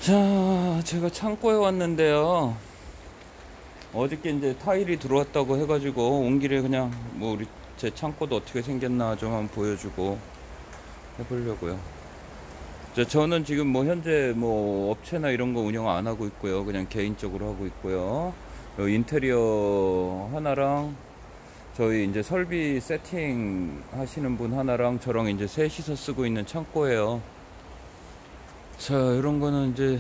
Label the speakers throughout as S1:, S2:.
S1: 자, 제가 창고에 왔는데요. 어저께 이제 타일이 들어왔다고 해가지고 온 길에 그냥 뭐 우리 제 창고도 어떻게 생겼나 좀 한번 보여주고 해보려고요. 저는 지금 뭐 현재 뭐 업체나 이런 거 운영 안 하고 있고요. 그냥 개인적으로 하고 있고요. 인테리어 하나랑 저희 이제 설비 세팅 하시는 분 하나랑 저랑 이제 셋이서 쓰고 있는 창고예요. 자, 이런 거는 이제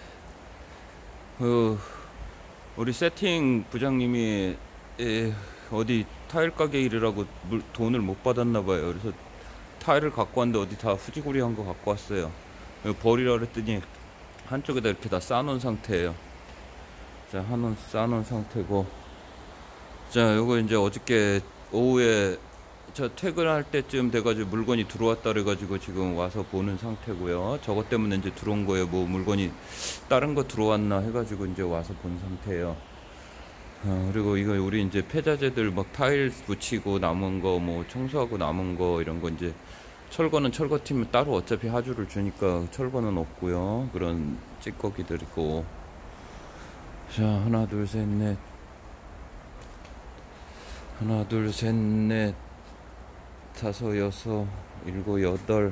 S1: 우리 세팅 부장님이 어디 타일 가게 일이라고 돈을 못 받았나 봐요. 그래서 타일을 갖고 왔는데 어디 다 후지구리한 거 갖고 왔어요. 버리라 그랬더니 한쪽에다 이렇게 다 쌓아놓은 상태예요. 자, 쌓아놓은 상태고, 자, 요거 이제 어저께 오후에 저 퇴근할 때쯤 돼가지고 물건이 들어왔다 그래가지고 지금 와서 보는 상태고요. 저것 때문에 이제 들어온 거예요. 뭐 물건이 다른 거 들어왔나 해가지고 이제 와서 본 상태예요. 그리고 이거 우리 이제 폐자재들 막 타일 붙이고 남은 거, 뭐 청소하고 남은 거 이런 거 이제 철거는 철거팀은 따로 어차피 하주를 주니까 철거는 없고요. 그런 찌꺼기들이고. 자, 하나 둘 셋 넷, 하나 둘 셋 넷, 다섯 여섯 일곱 여덟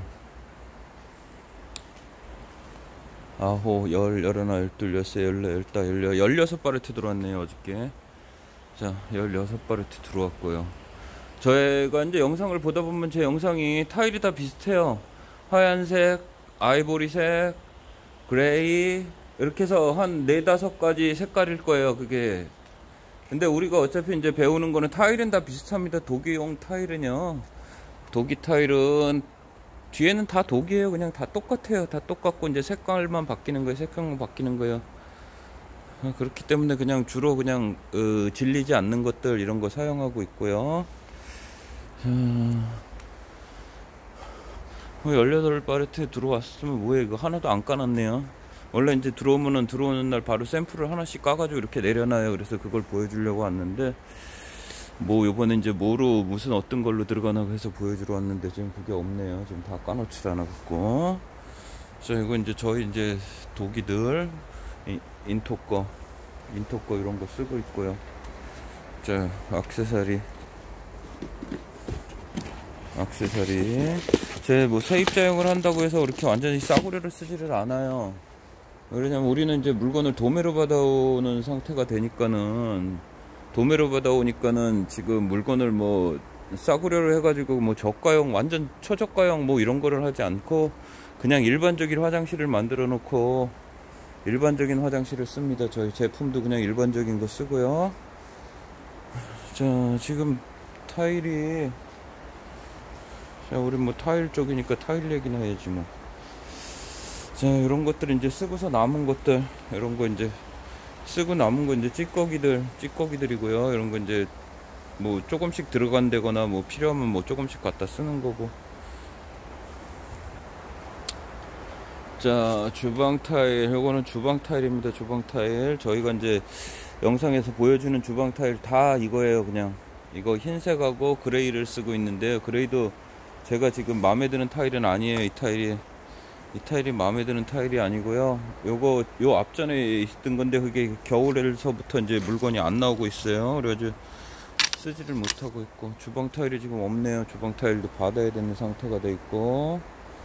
S1: 아홉 열 열하나 열둘 열세 열네 열다 열여섯 바레트 들어왔네요 어저께. 자, 16바레트 들어왔고요. 저희가 이제 영상을 보다 보면 제 영상이 타일이 다 비슷해요. 하얀색, 아이보리색, 그레이 이렇게 해서 한 4-5가지 색깔일 거예요 그게. 근데 우리가 어차피 이제 배우는 거는 타일은 다 비슷합니다. 독일용 타일은요, 독일 타일은 뒤에는 다 독이에요. 그냥 다 똑같아요. 다 똑같고 이제 색깔만 바뀌는 거예요. 색깔만 바뀌는 거예요. 그렇기 때문에 그냥 주로 그냥 질리지 않는 것들 이런 거 사용하고 있고요. 18바레트 들어왔으면 뭐해, 이거 하나도 안 까놨네요. 원래 이제 들어오면은 들어오는 날 바로 샘플을 하나씩 까가지고 이렇게 내려놔요. 그래서 그걸 보여주려고 왔는데, 뭐 요번에 이제 뭐로 무슨 어떤 걸로 들어가나 해서 보여주러 왔는데 지금 그게 없네요. 지금 다 까놓질 않았고. 자, 이거 이제 저희 이제 도기들 인토 거 이런 거 쓰고 있고요. 자, 액세서리 제 뭐 세입자용을 한다고 해서 이렇게 완전히 싸구려를 쓰지를 않아요. 왜냐면 우리는 이제 물건을 도매로 받아오는 상태가 되니까는, 지금 물건을 뭐 싸구려를 해가지고 뭐 저가형, 완전 초저가형 뭐 이런 거를 하지 않고 그냥 일반적인 화장실을 만들어 놓고 일반적인 화장실을 씁니다. 저희 제품도 그냥 일반적인 거 쓰고요. 자, 지금 타일이, 자, 우리 뭐 타일 쪽이니까 타일 얘기나 해야지 뭐. 자, 이런 것들 이제 쓰고서 남은 것들, 이런 거 이제 쓰고 남은 거 이제 찌꺼기들이고요. 이런 거 이제 뭐 조금씩 들어간다거나 뭐 필요하면 뭐 조금씩 갖다 쓰는 거고. 자, 주방 타일, 요거는 주방 타일입니다. 주방 타일. 저희가 이제 영상에서 보여주는 주방 타일 다 이거예요. 그냥 이거 흰색하고 그레이를 쓰고 있는데요. 그레이도 제가 지금 마음에 드는 타일은 아니에요. 이 타일이 마음에 드는 타일이 아니고요. 요거 요 앞전에 있던 건데 그게 겨울에서부터 이제 물건이 안 나오고 있어요. 그래가지고 쓰지를 못하고 있고. 주방 타일이 지금 없네요. 주방 타일도 받아야 되는 상태가 돼 있고.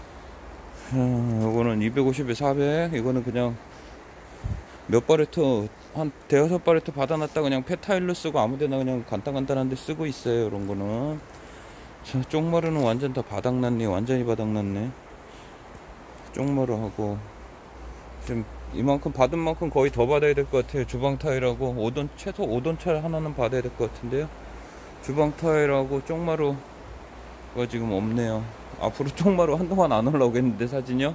S1: 요거는 250에 400. 이거는 그냥 몇 바레트, 한 대여섯 바레트 받아놨다 그냥 폐타일로 쓰고 아무데나 그냥 간단한데 쓰고 있어요. 이런 거는. 자, 쪽마루는 완전 다 바닥났네. 완전히 바닥났네. 쪽마루 하고 지금 이만큼 받은 만큼 거의 더 받아야 될 것 같아요. 주방 타일하고 최소 5돈 차를 하나는 받아야 될 것 같은데요. 주방 타일하고 쪽마루가 지금 없네요. 앞으로 쪽마루 한동안 안 올라오겠는데, 사진이요?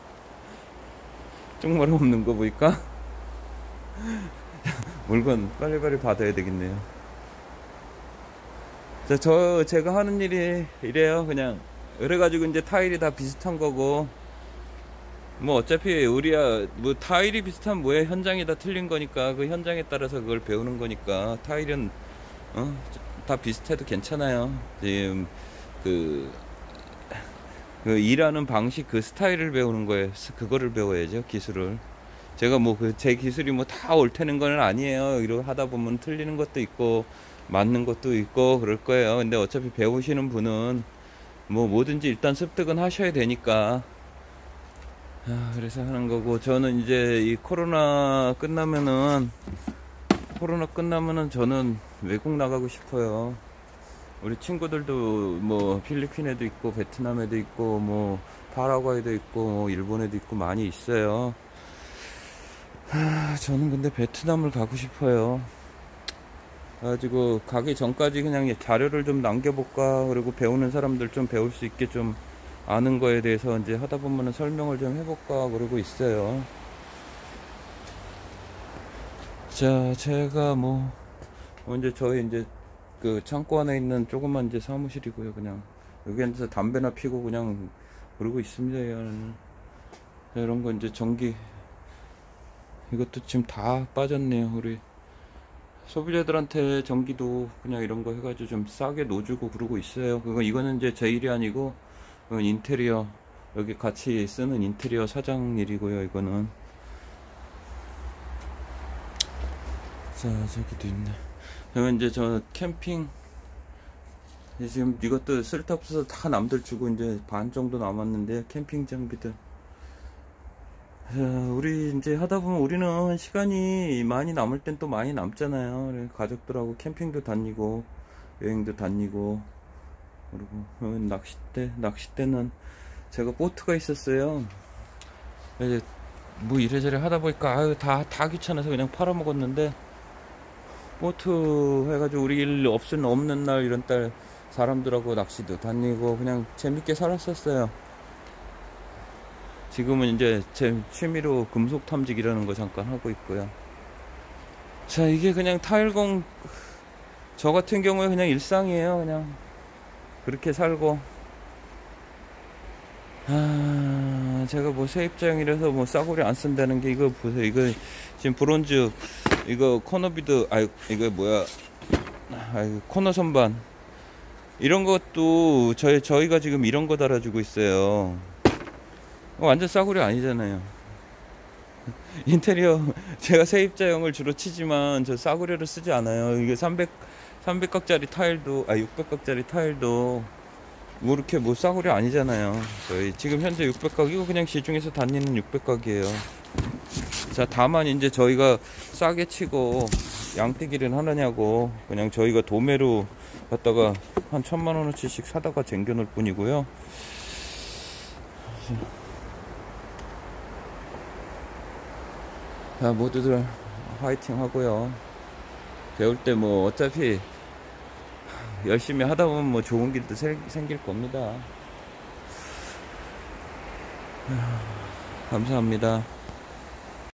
S1: 쪽마루 없는 거 보니까 물건 빨리빨리 받아야 되겠네요. 자, 제가 하는 일이 이래요. 그냥 그래가지고 이제 타일이 다 비슷한 거고, 뭐 어차피 우리야 뭐 타일이 비슷한 뭐야, 현장이 다 틀린 거니까 그 현장에 따라서 그걸 배우는 거니까. 타일은 다 비슷해도 괜찮아요. 지금 그 일하는 방식, 그 스타일을 배우는 거예요. 그거를 배워야죠, 기술을. 제가 뭐 그 제 기술이 뭐 다 옳다는 건 아니에요. 이러고 하다 보면 틀리는 것도 있고 맞는 것도 있고 그럴 거예요. 근데 어차피 배우시는 분은 뭐 뭐든지 일단 습득은 하셔야 되니까. 그래서 하는 거고, 저는 이제 이 코로나 끝나면은 저는 외국 나가고 싶어요. 우리 친구들도 뭐 필리핀에도 있고 베트남에도 있고 뭐 파라과이도 있고 뭐 일본에도 있고 많이 있어요. 저는 근데 베트남을 가고 싶어요. 가지고 가기 전까지 그냥 자료를 좀 남겨볼까, 그리고 배우는 사람들 좀 배울 수 있게 좀 아는 거에 대해서 이제 하다 보면은 설명을 좀 해볼까 그러고 있어요. 자, 제가 뭐 이제 저희 이제 그 창고 안에 있는 조그만 이제 사무실이고요. 그냥 여기 앉아서 담배나 피고 그냥 그러고 있습니다. 이런 거 이제 전기 이것도 지금 다 빠졌네요. 우리 소비자들한테 전기도 그냥 이런 거 해가지고 좀 싸게 놓주고 그러고 있어요. 이거는 이제 제 일이 아니고 이건 인테리어, 여기 같이 쓰는 인테리어 사장 일이고요. 이거는. 자, 저기도 있네. 그러면 이제 저 캠핑 지금 이것도 쓸데없어서 다 남들 주고 이제 반 정도 남았는데, 캠핑 장비들. 자, 우리 이제 하다 보면 우리는 시간이 많이 남을 땐 또 많이 남잖아요. 가족들하고 캠핑도 다니고 여행도 다니고. 그리고 낚싯대는 제가 보트가 있었어요. 이제 뭐 이래저래 하다 보니까 다 귀찮아서 그냥 팔아먹었는데, 보트 해가지고 우리 일 없는 날 이런 딸 사람들하고 낚시도 다니고 그냥 재밌게 살았었어요. 지금은 이제 제 취미로 금속 탐지기라는 거 잠깐 하고 있고요. 자, 이게 그냥 타일공, 저 같은 경우에 그냥 일상이에요. 그냥 그렇게 살고. 제가 뭐 세입자형이라서 뭐 싸구려 안 쓴다는 게, 이거 보세요. 이거 지금 브론즈, 이거 코너비드, 이거 뭐야, 코너 선반 이런 것도 저희가 지금 이런 거 달아주고 있어요. 완전 싸구려 아니잖아요. 인테리어, 제가 세입자형을 주로 치지만 저 싸구려를 쓰지 않아요. 이게 300각짜리 타일도 600각짜리 타일도 뭐 이렇게 뭐 싸구려 아니잖아요. 저희 지금 현재 600각, 이거 그냥 시중에서 다니는 600각이에요. 자, 다만 이제 저희가 싸게 치고 양떼기를 하느냐고 그냥 저희가 도매로 갖다가 한 1000만원어치씩 사다가 쟁겨 놓을 뿐이고요. 자, 모두들 화이팅 하고요. 배울 때 뭐 어차피 열심히 하다 보면 뭐 좋은 길도 생길 겁니다. 감사합니다.